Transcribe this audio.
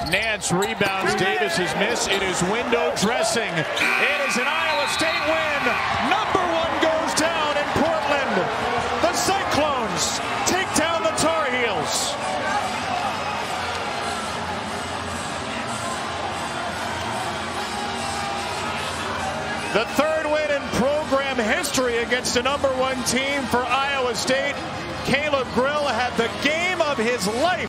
Nance rebounds Davis's miss. It is window dressing. It is an Iowa State win. Number one goes down in Portland. The Cyclones take down the Tar Heels. The third win in program history against a number one team for Iowa State. Caleb Grill had the game of his life.